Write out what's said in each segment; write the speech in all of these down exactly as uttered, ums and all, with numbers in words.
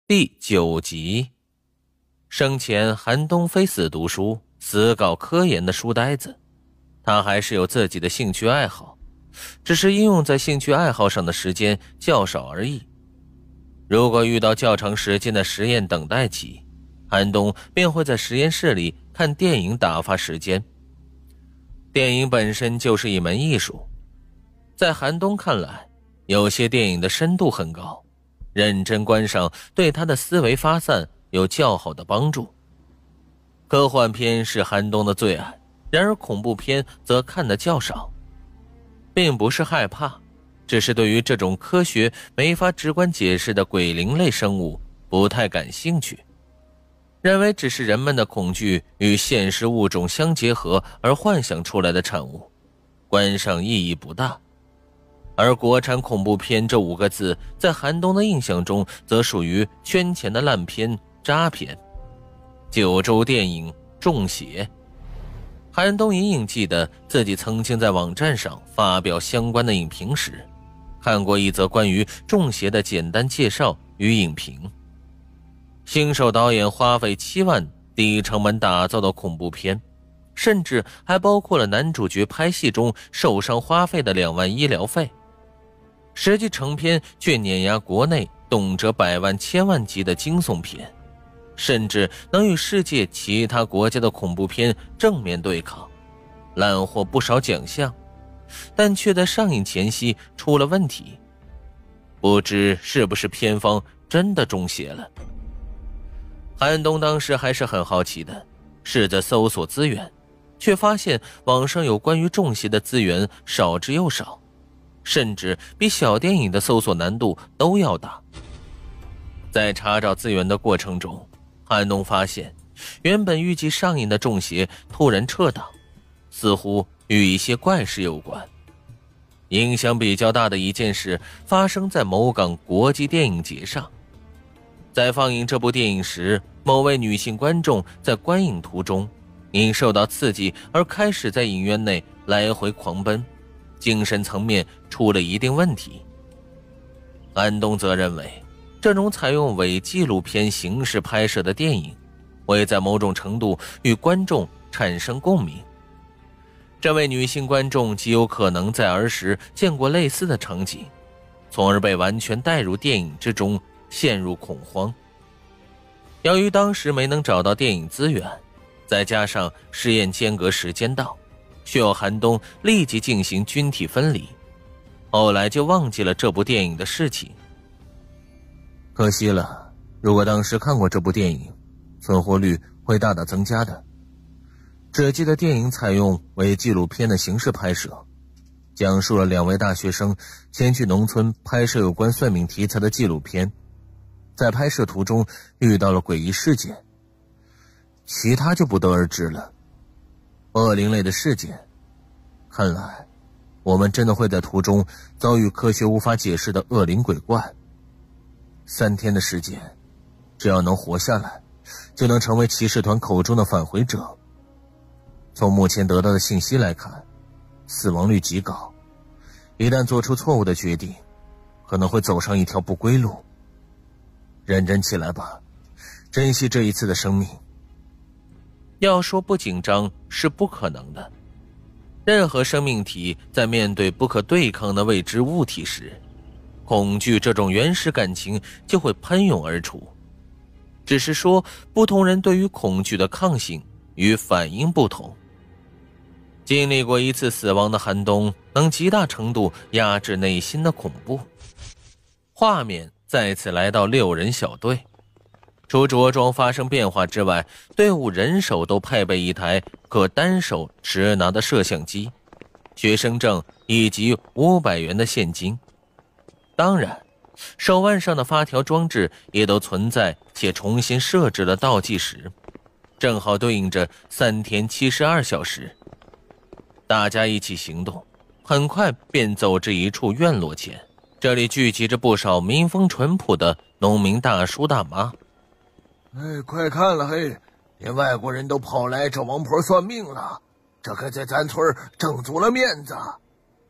第九集。生前韩东非死读书死搞科研的书呆子，他还是有自己的兴趣爱好，只是应用在兴趣爱好上的时间较少而已。如果遇到较长时间的实验等待期，韩东便会在实验室里看电影打发时间。电影本身就是一门艺术，在韩东看来，有些电影的深度很高，认真观赏对他的思维发散有较好的帮助。科幻片是韩东的最爱，然而恐怖片则看得较少，并不是害怕，只是对于这种科学没法直观解释的鬼灵类生物不太感兴趣，认为只是人们的恐惧与现实物种相结合而幻想出来的产物，观赏意义不大。而国产恐怖片这五个字在韩东的印象中则属于圈钱的烂片渣片。九州电影中邪，韩东隐隐记得自己曾经在网站上发表相关的影评时，看过一则关于中邪的简单介绍与影评。新手导演花费七万低成本打造的恐怖片，甚至还包括了男主角拍戏中受伤花费的两万医疗费，实际成片却碾压国内动辄百万千万级的惊悚片，甚至能与世界其他国家的恐怖片正面对抗，揽获不少奖项，但却在上映前夕出了问题。不知是不是片方真的中邪了。韩东当时还是很好奇的，试着搜索资源，却发现网上有关于中邪的资源少之又少，甚至比小电影的搜索难度都要大。在查找资源的过程中，韩东发现原本预计上映的中邪突然撤档，似乎与一些怪事有关。影响比较大的一件事发生在某港国际电影节上。在放映这部电影时，某位女性观众在观影途中因受到刺激而开始在影院内来回狂奔，精神层面出了一定问题。韩东则认为，这种采用伪纪录片形式拍摄的电影会在某种程度与观众产生共鸣。这位女性观众极有可能在儿时见过类似的场景，从而被完全带入电影之中，陷入恐慌。由于当时没能找到电影资源，再加上实验间隔时间到，需要韩东立即进行菌体分离，后来就忘记了这部电影的事情。可惜了，如果当时看过这部电影，存活率会大大增加的。只记得电影采用伪纪录片的形式拍摄，讲述了两位大学生前去农村拍摄有关算命题材的纪录片，在拍摄途中遇到了诡异事件，其他就不得而知了。恶灵类的事件，看来我们真的会在途中遭遇科学无法解释的恶灵鬼怪。三天的时间，只要能活下来，就能成为骑士团口中的返回者。从目前得到的信息来看，死亡率极高，一旦做出错误的决定，可能会走上一条不归路。认真起来吧，珍惜这一次的生命。要说不紧张是不可能的，任何生命体在面对不可对抗的未知物体时，恐惧这种原始感情就会喷涌而出，只是说不同人对于恐惧的抗性与反应不同。经历过一次死亡的韩东能极大程度压制内心的恐怖。画面再次来到六人小队，除着装发生变化之外，队伍人手都配备一台可单手持拿的摄像机、学生证以及五百元的现金。当然，手腕上的发条装置也都存在且重新设置了倒计时，正好对应着三天七十二小时。大家一起行动，很快便走至一处院落前，这里聚集着不少民风淳朴的农民大叔大妈。 哎，快看了嘿，连外国人都跑来找王婆算命了，这可在咱村挣足了面子。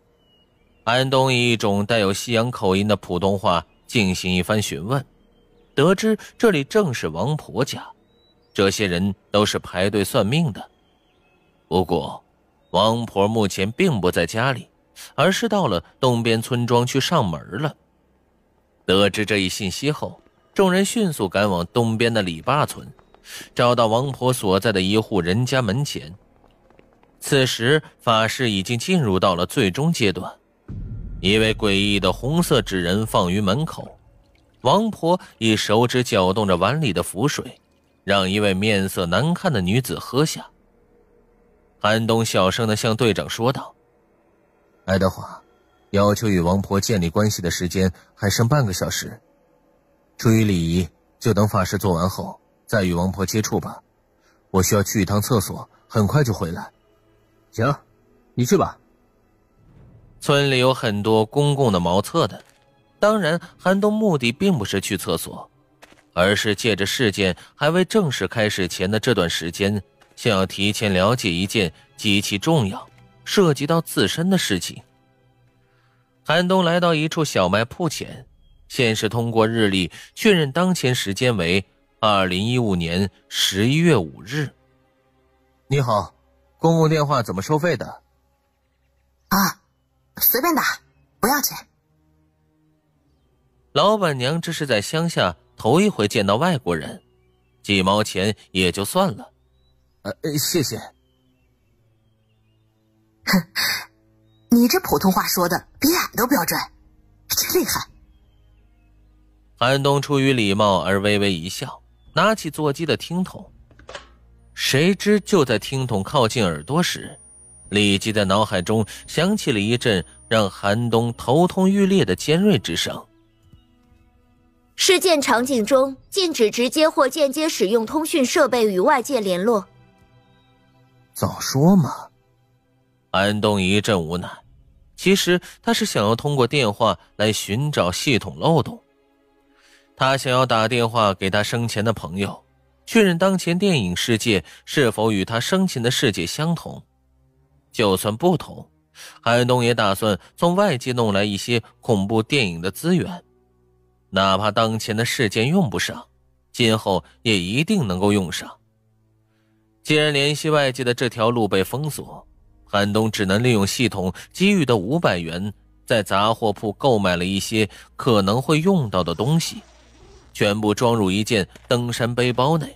安东以一种带有西洋口音的普通话进行一番询问。 得知这里正是王婆家，这些人都是排队算命的。不过王婆目前并不在家里，而是到了东边村庄去上门了。得知这一信息后，众人迅速赶往东边的李坝村，找到王婆所在的一户人家门前。此时法事已经进入到了最终阶段，一位诡异的红色纸人放于门口，王婆以手指搅动着碗里的符水，让一位面色难看的女子喝下。韩东小声地向队长说道： 爱德华，要求与王婆建立关系的时间还剩半个小时，出于礼仪，就等法事做完后再与王婆接触吧。我需要去一趟厕所，很快就回来。 行，你去吧。 村里有很多公共的茅厕的，当然韩东目的并不是去厕所，而是借着事件还未正式开始前的这段时间，想要提前了解一件极其重要涉及到自身的事情。韩东来到一处小卖铺前，先是通过日历确认当前时间为二零一五年十一月五日。 你好，公共电话怎么收费的？ 啊，随便打，不要钱。 老板娘这是在乡下头一回见到外国人，几毛钱也就算了。 呃，谢谢。 哼，你这普通话说的比俺都标准，真厉害。 韩东出于礼貌而微微一笑，拿起座机的听筒。谁知就在听筒靠近耳朵时，立即在脑海中响起了一阵让韩东头痛欲裂的尖锐之声。 事件场景中禁止直接或间接使用通讯设备与外界联络。 早说嘛。 韩东一阵无奈，其实他是想要通过电话来寻找系统漏洞。他想要打电话给他生前的朋友，确认当前电影世界是否与他生前的世界相同。就算不同，韩东也打算从外界弄来一些恐怖电影的资源，哪怕当前的事件用不上，今后也一定能够用上。既然联系外界的这条路被封锁，韩东只能利用系统给予的五百元，在杂货铺购买了一些可能会用到的东西，全部装入一件登山背包内。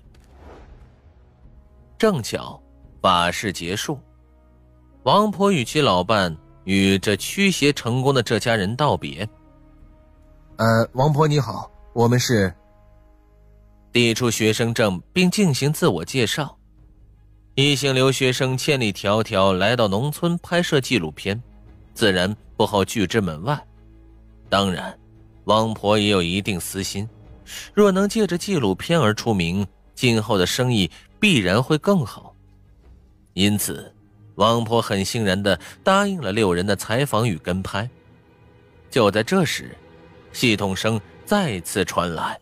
正巧法事结束，王婆与其老伴与这驱邪成功的这家人道别。 呃，王婆你好，我们是…… 递出学生证并进行自我介绍。一行留学生千里迢迢来到农村拍摄纪录片，自然不好拒之门外。当然，王婆也有一定私心，若能借着纪录片而出名，今后的生意必然会更好。因此，王婆很欣然地答应了六人的采访与跟拍。就在这时，系统声再次传来。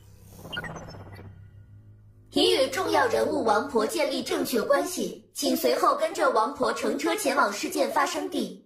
已与重要人物王婆建立正确关系，请随后跟着王婆乘车前往事件发生地。